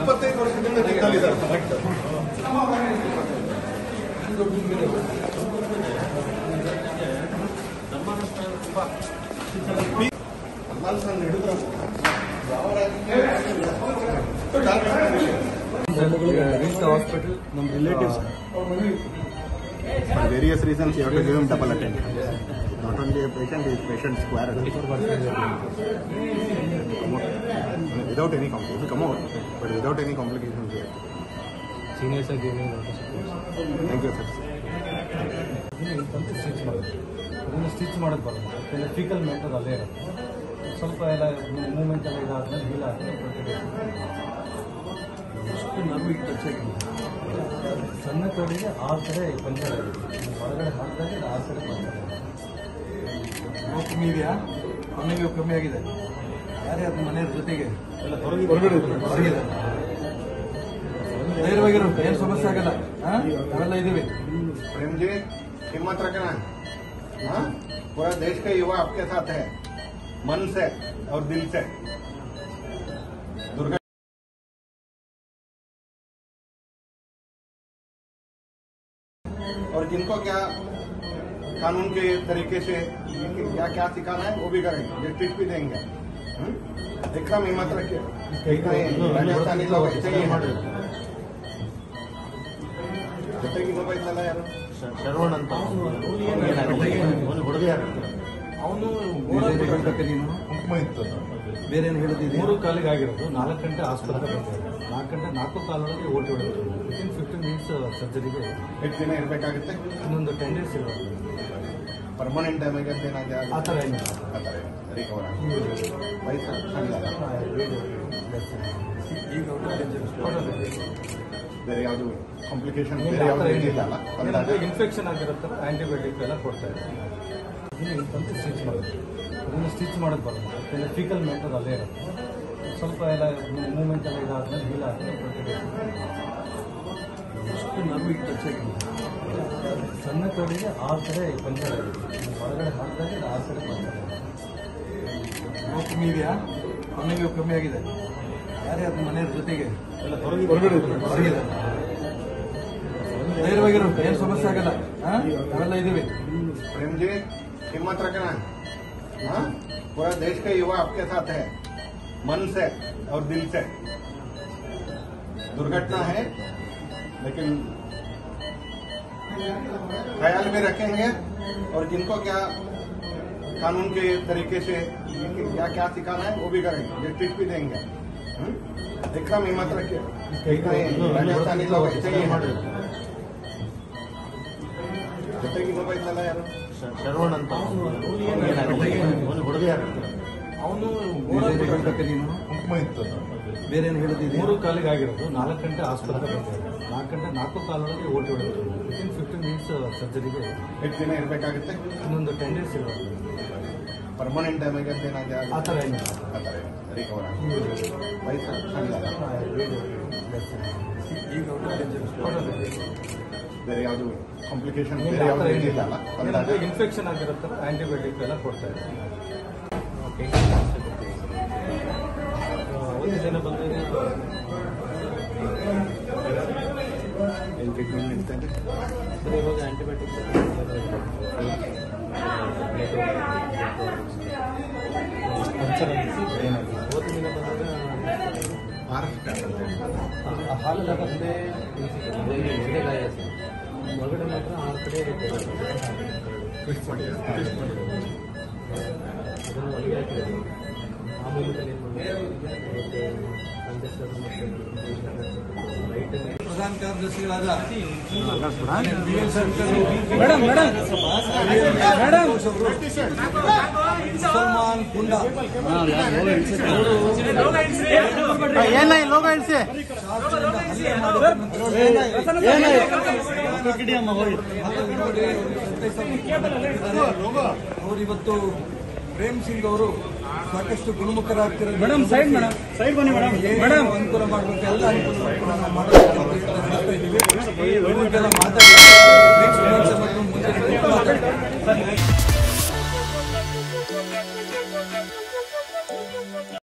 75 ವರ್ಷದಿಂದ ಜಿಂದಲಿದ್ದಾರೆ. hospital, some relatives. For various reasons, you have to give him double attendance. Not only a patient, the patient square. Without any complications, come out, but without any complications here. Seniors are giving Thank you, sir. Stitch ಮಾಡೋದು ಬರುತ್ತೆ fickle matter ಅಲ್ಲೇ ಇರುತ್ತೆ ಸ್ವಲ್ಪ ಎಲ್ಲ moment ಎಲ್ಲ ಇದಾದ್ಮೇಲೆ heal ಆದರೆ ಎಷ್ಟು ನರ್ವ್ ಟಚ್ ಆಗಿದೆ ಸಣ್ಣ ತೋಳಿಗೆ 6 ಕಡೆ ಪಂಚರ್ ಆಗಿದೆ ಹೊರಗಡೆ ಹಾಕಿದಾಗ 6 ಕಡೆ ಪಂಚರ್ ಆಗಿದೆ ನೋವು ಕಮ್ಮಿ ಇದೆಯಾ ಕಮ್ಮಿ ಆಗಿದೆ ಯಾರೇ ಅದು ಮನೆಯ ಜೊತೆಗೆ ಎಲ್ಲ ಹೊರಗಿದೆ ಧೈರ್ಯವಾಗಿರೋ ಏನು ಸಮಸ್ಯೆ ಆಗಲ್ಲ ನಾವೆಲ್ಲ ಇದ್ದೀವಿ प्रेम जी हिम्मत रखना हाँ पूरा देश का युवा आपके साथ है मन से और दिल से दुर्गा और जिनको क्या कानून के तरीके से क्या क्या सिखाना है वो भी करेंगे जस्टिस भी देंगे एकदम हिम्मत रखिए राजस्थानी लोग ऐसे ही हैं ಜೊತೆಗೆ ಮೊಬೈಲ್ ಎಲ್ಲ ಯಾರು ಶರವಣ ಅಂತ ಹುಡುಗ ಯಾರು ಅವನು ಕುಂಕುಮ ಇತ್ತು ಬೇರೆ ಏನು ಹೇಳಿದ್ದೀವಿ 3 ಕಾಲಿಗೆ ಆಗಿರೋದು 4 ಗಂಟೆ ಆಸ್ಪತ್ರೆ 4 ಗಂಟೆ 4 ಕಾಲೊಳಗೆ ಓಟಿ ಹೊಡೆದು ವಿತಿನ್ 15 ಮಿನಿಟ್ಸ್ ಸರ್ಜರಿಗೆ ಎಷ್ಟು ದಿನ ಇರಬೇಕಾಗುತ್ತೆ ಇನ್ನೊಂದು 10 ಡೇಸ್ ಇರೋದು ಪರ್ಮನೆಂಟ್ ಡ್ಯಾಮೇಜ್ ಅಂತ ಏನಾದ್ರೆ ಆ ಥರ ಏನಿಲ್ಲ ರಿಕವರ್ ವಯಸ್ಸು ಈಗ ಬೇರೆ ಯಾವುದು ಕಾಂಪ್ಲಿಕೇಶನ್ ಇನ್ಫೆಕ್ಷನ್ ಆಗಿರುತ್ತಲ್ಲ ಆಂಟಿಬಯೋಟಿಕ್ ಎಲ್ಲ ಕೊಡ್ತಾ ಇದ್ದಾರೆ ಸ್ಟಿಚ್ ಮಾಡೋದು ಬರುತ್ತೆ ಫಿಕಲ್ ಮ್ಯಾಟರ್ ಅಲ್ಲೇ ಇರುತ್ತೆ ಸ್ವಲ್ಪ ಎಲ್ಲ ಮೂಮೆಂಟ್ ಎಲ್ಲ ಇದಾದ್ಮೇಲೆ ಹೀಲ್ ಆದರೆ ಎಷ್ಟು ನರ್ವ್ ಟಚ್ ಆಗಿದೆ ಸಣ್ಣ ತೋಳಿಗೆ 6 ಕಡೆ ಪಂಚರ್ ಆಗಿದೆ ಹೊರಗಡೆ ಹಾಕಿದಾಗ 6 ಕಡೆ ಪಂಚರ್ ಆಗಿದೆ ನೋವು ಕಮ್ಮಿ ಇದೆಯಾ ಕಮ್ಮಿ ಆಗಿದೆ ಯಾರೇ ಅದು ಮನೆಯ ಜೊತೆಗೆ ಎಲ್ಲ ಹೊರಗಿದೆ ಧೈರ್ಯವಾಗಿರೋ ಏನು ಸಮಸ್ಯೆ ಆಗಲ್ಲ ನಾವೆಲ್ಲ ಇದ್ದೀವಿ प्रेम जी हिम्मत रखना हाँ पूरा देश का युवा आपके साथ है मन से और दिल से दुर्घटना है लेकिन ख्याल भी रखेंगे और जिनको क्या कानून के तरीके से क्या क्या सिखाना है वो भी करेंगे जस्टिस भी देंगे एकदम हिम्मत रखिए राजस्थानी लोग ऐसे ही हैं ಜೊತೆಗೆ ಮೊಬೈಲ್ ಎಲ್ಲ ಯಾರು ಶರವಣ ಅಂತ ಹುಡುಗ ಯಾರು ಅವನು ಕುಂಕುಮ ಇತ್ತು ಬೇರೆ ಏನು ಹೇಳಿದ್ದೀವಿ 3 ಕಾಲಿಗೆ ಆಗಿರೋದು 4 ಗಂಟೆ ಆಸ್ಪತ್ರೆ 4 ಗಂಟೆ 4 ಕಾಲೊಳಗೆ ಓಟಿ ಹೊಡೆದು ವಿತಿನ್ 15 ಮಿನಿಟ್ಸ್ ಸರ್ಜರಿಗೆ ಎಷ್ಟು ದಿನ ಇರಬೇಕಾಗುತ್ತೆ ಇನ್ನೊಂದು 10 ಡೇಸ್ ಇರೋದು ಪರ್ಮನೆಂಟ್ ಡ್ಯಾಮೇಜ್ ಅಂತ ಏನಾದ್ರೆ ಆ ಥರ ಏನಿಲ್ಲ ರಿಕವರ್ ವಯಸ್ಸು ಈಗ ಬೇರೆ ಯಾವುದು ಕಾಂಪ್ಲಿಕೇಶನ್ ಇನ್ಫೆಕ್ಷನ್ ಆಗಿರುತ್ತಲ್ಲ ಆಂಟಿಬಯೋಟಿಕ್ ಎಲ್ಲ ಕೊಡ್ತಾ ಇದ್ದಾರೆ ಒಂದು ದಿನ ಬಂದರೆ ಏನು ಟ್ರೀಟ್ಮೆಂಟ್ ನಡೀತಾ ಇದೆ ಇವಾಗ ಆಂಟಿಬಯೋಟಿಕ್ಸ್ ಒಂದು ದಿನ ಬಂದಾಗ ಹಾಲೆಲ್ಲ ಬಂದೆ ಗಾಯ ಹೊರಗಡೆ ಮಾತ್ರ 6 ಕಡೆ ಅದನ್ನು ಒಳಗೆ ಹಾಕಿದ್ದಾರೆ ಆಮೇಲೆ ಪ್ರಧಾನ ಕಾರ್ಯದರ್ಶಿಗಳಾದ ಮುಸಲ್ಮಾನ್ ಗುಂಡ ಅವರಿವತ್ತು ಪ್ರೇಮ್ ಸಿಂಗ್ ಅವರು ಸಾಕಷ್ಟು ಗುಣಮುಖರಾಗ್ತಿರೋ ಮೇಡಮ್ ಸೈಡ್ ಬನ್ನಿ ಮೇಡಮ್ ಅನುಕೂಲ ಮಾಡಬೇಕು ಎಲ್ಲ ಅನುಕೂಲ ಮಾಡೋದಕ್ಕೆ ಮಾತಾಡಿ ನೆಕ್ಸ್ಟ್ ಮುಂದೆ